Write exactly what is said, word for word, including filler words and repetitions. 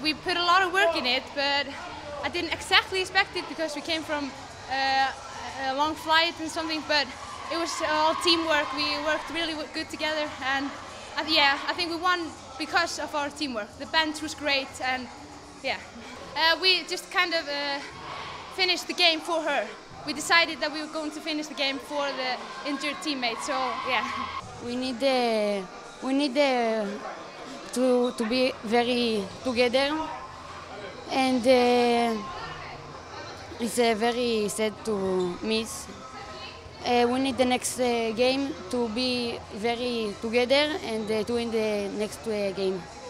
we put a lot of work in it, but I didn't exactly expect it because we came from uh, a long flight and something, but it was all teamwork. We worked really good together, and uh, yeah, I think we won because of our teamwork. The bench was great, and yeah. Uh, we just kind of uh, finished the game for her. We decided that we were going to finish the game for the injured teammate, so yeah. We need uh, we need uh, to to be very together, and uh, it's uh, very sad to miss. Uh, we need the next uh, game to be very together and uh, to win the next uh, game.